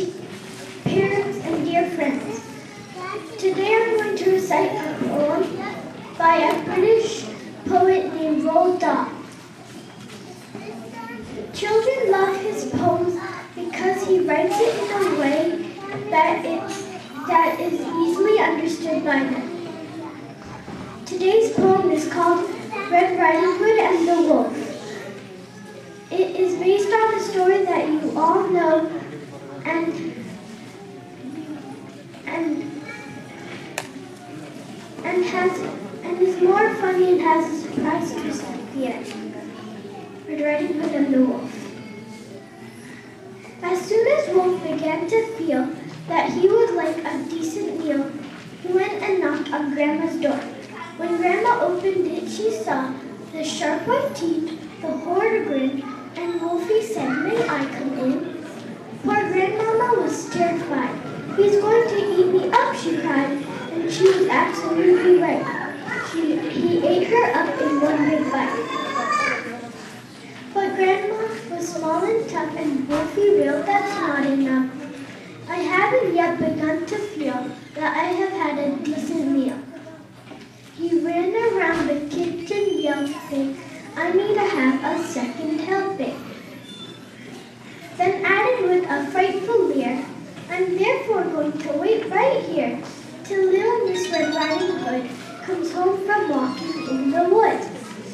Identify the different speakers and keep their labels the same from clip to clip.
Speaker 1: parents, and dear friends. Today I'm going to recite a poem by a British poet named Roald Dahl. Children love his poems because he writes it in a way that is easily understood by them. Today's poem is called Red Riding Hood and the Wolf. It is based on a story that you all know and is more funny and has a surprise twist at the end. Red Riding Hood and the Wolf. As soon as Wolf began to feel that he would like a decent meal, he went and knocked on Grandma's door. When Grandma opened it, she saw the sharp white teeth, the horrid grin, and Wolfie said, "May I come in?" Poor Grandmama was terrified. "He's going to eat me up," she cried, and she was absolutely right. He ate her up in one big bite. But Grandma was small and tough, and Wolfie reeled, "That's not enough. I haven't yet begun to feel that I have had a decent meal." He ran around the kitchen yelping, "I need to have a second helping." Then added with a frightful leer, "I'm therefore going to wait right here till little Miss Red Riding Hood comes home from walking in the woods."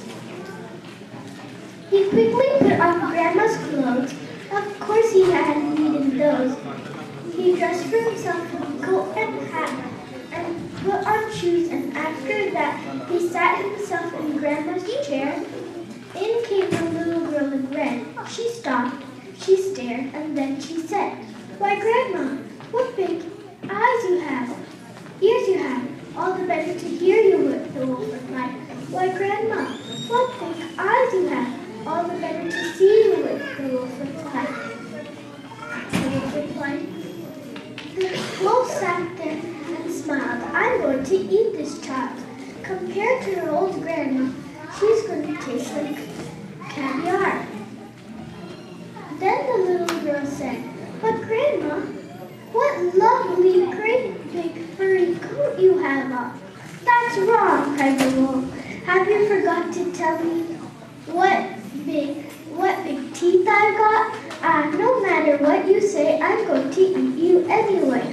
Speaker 1: He quickly put on Grandma's clothes. Of course he hadn't needed those. He dressed for himself in a coat and hat and put on shoes, and after that he sat himself in Grandma's chair. In came the little girl in red. She stopped, she stared, and then she said, "Why, Grandma, what big eyes you have! Ears you have! All the better to hear you," the wolf replied. "Why, Grandma, what big eyes you have! All the better to see you," the wolf replied. The wolf sat there and smiled. "I'm going to eat this child. Compared to her old grandma, she's going to taste like caviar." Then the little girl said, "But Grandma, what lovely, great, big, furry coat you have on." "That's wrong," cried the wolf. "Have you forgot to tell me what big teeth I've got? No matter what you say, I'm going to eat you anyway."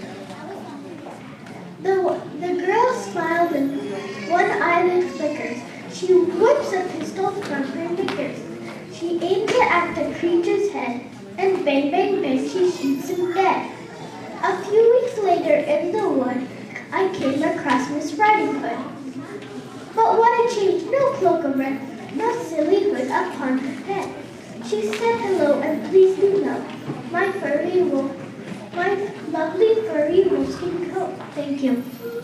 Speaker 1: The girl smiled and one eyelid flickers. She whips a pistol from her knickers. She aims it at the creature's head, and bang, bang, bang, she shoots him dead. A few weeks later in the wood, I came across Miss Riding Hood. But what a change! No cloak of red, no silly hood upon her head. She said hello and please do know my lovely furry wolfskin coat. Thank you.